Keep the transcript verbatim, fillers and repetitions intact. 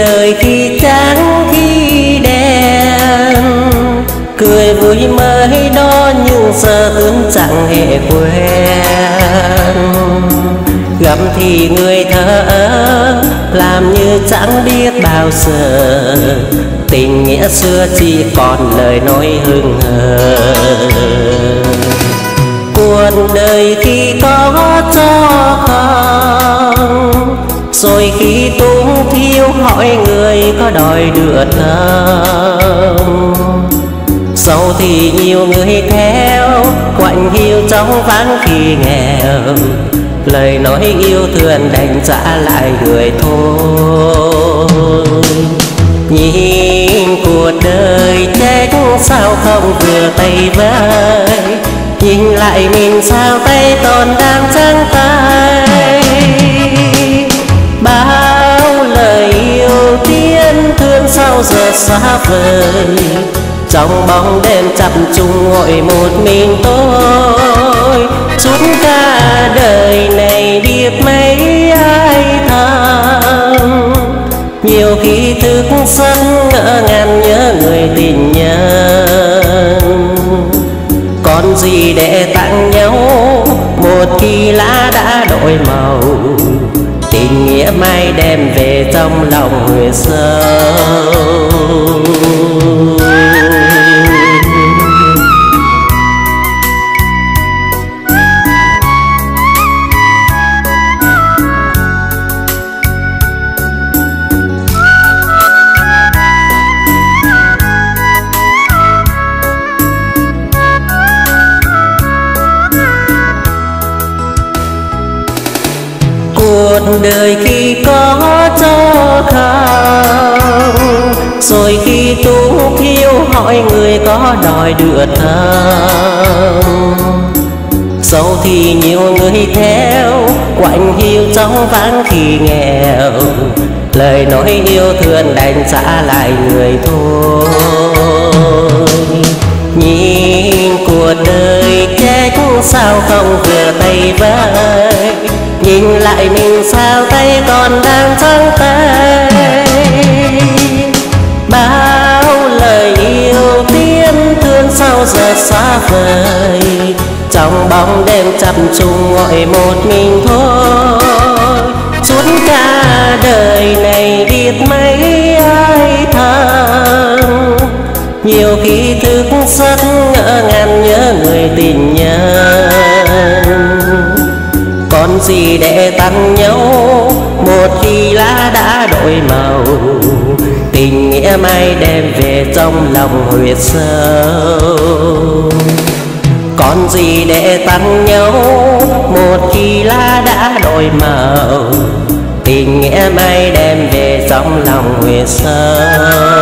đời khi trắng khi đen, cười vui mới đó nhưng giờ ướn chẳng hề quen. Gặp thì người thở làm như chẳng biết bao giờ, tình nghĩa xưa chỉ còn lời nói hững hờ. Cuộc đời khi có cho không, rồi khi tung thiếu hỏi người có đòi được không. Sau thì nhiều người theo quạnh hiu trong vắng khi nghèo, lời nói yêu thương đành trả lại người thôi. Nhìn cuộc đời trách sao không vừa tay với, nhìn lại mình sao tay còn đang trắng tay. Bao lời yêu tiên thương sao giờ xa vời, trong bóng đêm chập chung ngồi một mình tôi. Suốt cả đời này biết mấy ai thầm, nhiều khi thức giấc ngỡ ngàng nhớ người tình nhân. Còn gì để tặng nhau một khi lá đã đổi màu, tình nghĩa mai đem về trong lòng người sâu. Cuộc đời khi có cho không, rồi khi tú thiếu hỏi người có đòi được không. Sau thì nhiều người theo quạnh hiu trong vắng khi nghèo, lời nói yêu thương đành trả lại người thôi. Nhìn cuộc đời trách sao không vừa tay với, nhìn lại mình sao tay còn đang trắng tay. Bao lời yêu tiên thương sao giờ xa vời, trong bóng đêm chập chung ngồi một mình thôi. Suốt cả đời này biết mấy ai thầm, nhiều khi thức giấc ngỡ ngàng nhớ người tình nhân. Còn gì để tặng nhau một khi lá đã đổi màu, tình nghĩa mai đem về trong lòng huyệt sâu. Còn gì để tặng nhau một khi lá đã đổi màu, tình nghĩa mai đem về trong lòng huyệt sâu.